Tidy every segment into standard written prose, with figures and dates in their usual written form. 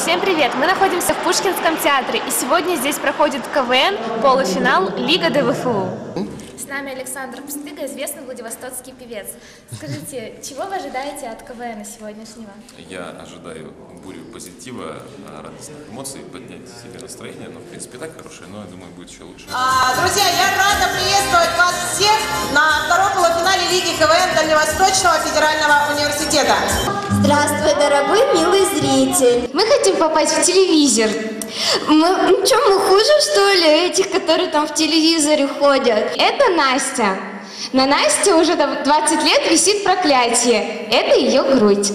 Всем привет! Мы находимся в Пушкинском театре, и сегодня здесь проходит КВН, полуфинал Лига ДВФУ. С нами Александр Пстыга, известный владивостокский певец. Скажите, чего вы ожидаете от КВН сегодняшнего? Я ожидаю бурю позитива, радостных эмоций, поднять себе настроение. Ну, в принципе, так хорошее, но я думаю, будет еще лучше. Друзья, я рада приветствовать вас всех на втором полуфинале Лиги КВН Дальневосточного федерального университета. Здравствуй, дорогой милый зритель. Мы хотим попасть в телевизор. Мы хуже, что ли, этих, которые там в телевизоре ходят? Это Настя. На Насте уже 20 лет висит проклятие. Это ее грудь.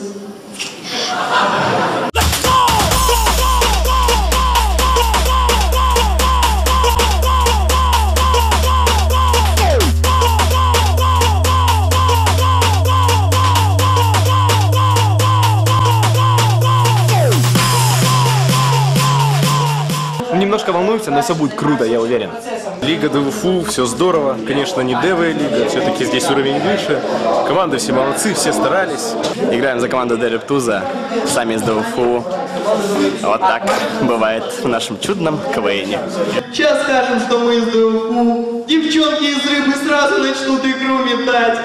Немножко волнуемся, но все будет круто, я уверен. Лига ДВФУ, все здорово. Конечно, не Девая лига, все-таки здесь уровень выше. Команды все молодцы, все старались. Играем за команду Делептуза, сами из ДВФУ. Вот так бывает в нашем чудном КВНе. Сейчас скажем, что мы из ДВФУ. Девчонки из рыбы сразу начнут игру метать.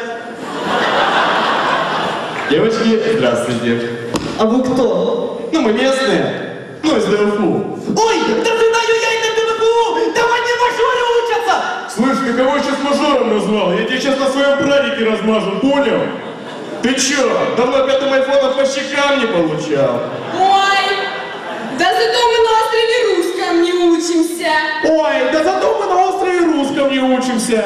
Девочки, здравствуйте. А вы кто? Ну, мы местные. Ну, из ДВФУ. Ой, да знаю я и на ДВФУ! Там они в мажоре учатся! Слышь, ты кого сейчас мажором назвал? Я тебе сейчас на своем прадике размажу, понял? Ты че, давно пятым айфоном по щекам не получал? Ой, да зато мы на острове Русском не учимся. Ой, да зато мы на острове Русском не учимся.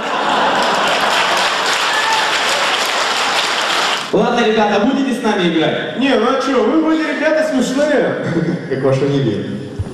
Ладно, ребята, будете с нами играть? Не, ну а че, вы вроде ребята смешные. Как ваша невеста.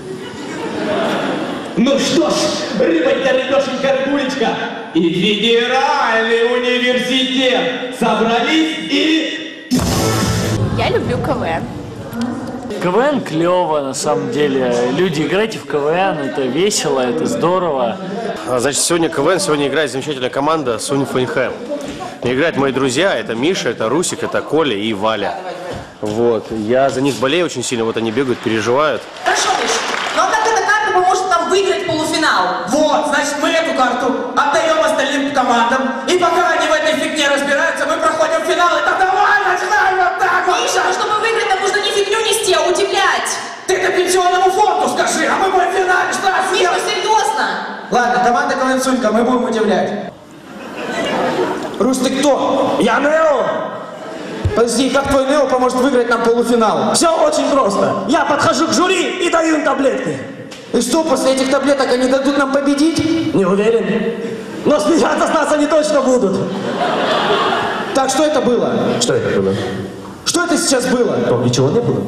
Ну что ж, рыбонька, рыбешенька, рыбулечка и федеральный университет собрались и... Я люблю КВН. КВН клево, на самом деле. Люди, играйте в КВН, это весело, это здорово. Значит, сегодня КВН, сегодня играет замечательная команда Сунь Фэньхэм. Играют мои друзья, это Миша, это Русик, это Коля и Валя. Вот, я за них болею очень сильно, вот они бегают, переживают. Хорошо, Миш, но как эта карта поможет нам выиграть полуфинал? Вот, значит, мы эту карту отдаем остальным командам, и пока они в этой фигне разбираются, мы проходим финал, и так давай, начинаем вот так вот. Миша, ну чтобы выиграть, нам нужно не фигню нести, а удивлять. Ты это пенсионному фонду скажи, а мы будем в финале, что нас Миш, ну серьезно? Ладно, команда КВН Сунька, мы будем удивлять. Рус, ты кто? Я Нео. Подожди, как твой Нео поможет выиграть нам полуфинал? Все очень просто. Я подхожу к жюри и даю им таблетки. И что, после этих таблеток они дадут нам победить? Не уверен. Но смеяться с нас они точно будут. Так, что это было? Что это было? Что это сейчас было? Ничего не было.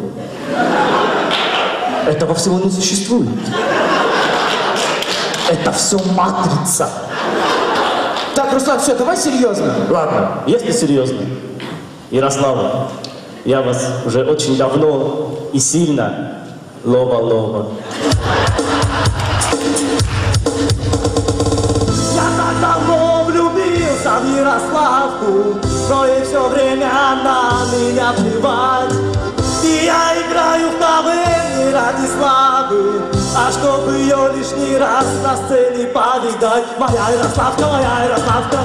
Этого всего не существует. Это все матрица. Так, Руслан, все, давай серьезно. Ладно, если серьезно. Ярослава, я вас уже очень давно и сильно лова. Я так давно влюбился в Ярославку, но ей все время на меня плевать. И я играю в КВН не ради славы, а чтобы ее лишний раз на сцене повидать. Моя Ярославка, моя Ярославка.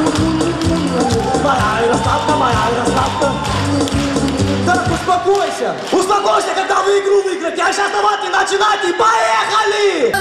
Моя Ярославка, моя Ярославка. Так, успокойся. Успокойся, когда вы игру выиграете. Я сейчас давайте начинать и поехали!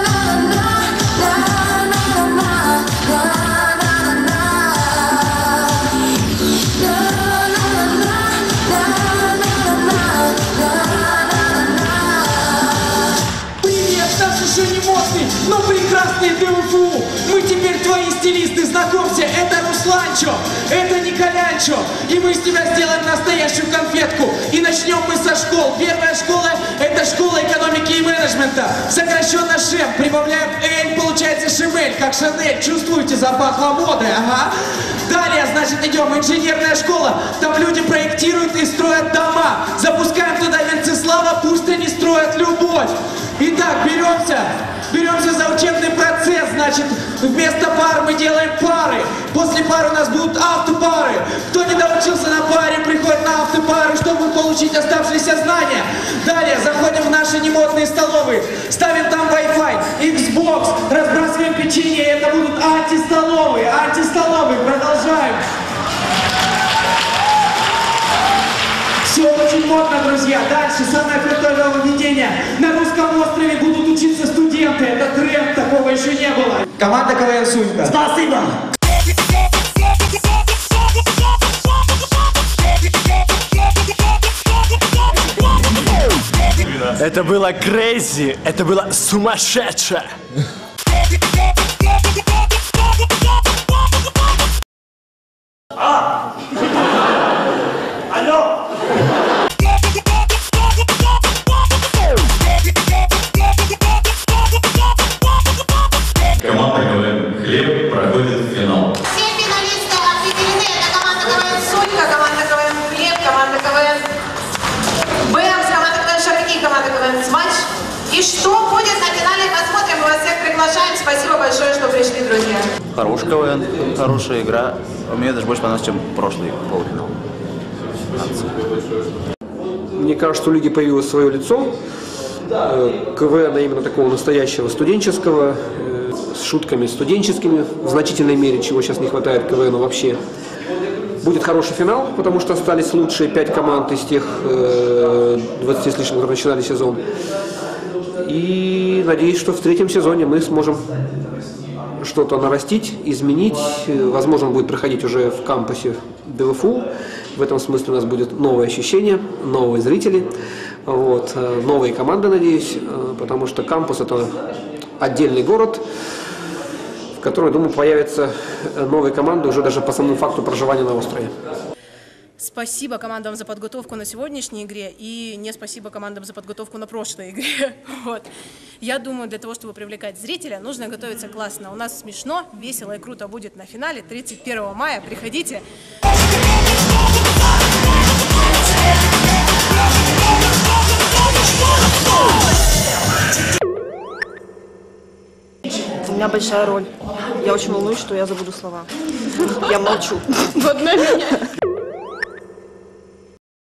Но прекрасный ДВФУ, мы теперь твои стилисты, знакомься, это Русланчо, это Николянчо, и мы из тебя сделаем настоящую конфетку. И начнем мы со школ. Первая школа – это школа экономики и менеджмента, сокращенно ШЭМ, прибавляем Эль, получается Шемель, как Шанель, чувствуете, запахло моды, ага. Далее, значит, идем, инженерная школа, там люди проектируют и строят дома, запускаем туда Венцеслава, пусть они строят любовь. Итак, беремся за учебный процесс, значит, вместо пар мы делаем пары. После пары у нас будут автопары. Кто не доучился на паре, приходит на автопары, чтобы получить оставшиеся знания. Далее заходим в наши немодные столовые. Ставим там Wi-Fi, Xbox, разбрасываем печенье. Это будут антистоловые. Антистоловые. Продолжаем. Все очень модно, друзья. Дальше самое крутое нововведение. На русском острове будут учиться студенты. Это тренд, такого еще не было. Команда КВН Сунька. Спасибо. Это было crazy, это было сумасшедше. Алло! Команда КВН «Хлеб» проходит в финал. Все финалисты определены. Это команда КВН Сунька, команда КВН Хлеб, команда КВН БЭМС, команда КВН Шарки, команда КВН Смач. И что будет на финале, посмотрим. Мы вас всех приглашаем. Спасибо большое, что пришли, друзья. Хороший КВН, хорошая игра. Мне даже больше понравилось, чем прошлый полуфинал. Мне кажется, что у лиги появилось свое лицо. КВН именно такого настоящего студенческого, с шутками студенческими, в значительной мере, чего сейчас не хватает КВНу вообще. Будет хороший финал, потому что остались лучшие 5 команд из тех 20 с лишним, которые начинали сезон. И надеюсь, что в третьем сезоне мы сможем что-то нарастить, изменить. Возможно, он будет проходить уже в кампусе ДВФУ. В этом смысле у нас будет новое ощущение, новые зрители, вот, новые команды, надеюсь, потому что кампус – это отдельный город, в котором, думаю, появятся новые команды уже даже по самому факту проживания на острове. Спасибо командам за подготовку на сегодняшней игре и не спасибо командам за подготовку на прошлой игре. Вот. Я думаю, для того, чтобы привлекать зрителя, нужно готовиться классно. У нас смешно, весело и круто будет на финале 31 мая. Приходите. У меня большая роль. Я очень волнуюсь, что я забуду слова. Я молчу. Вот на меня.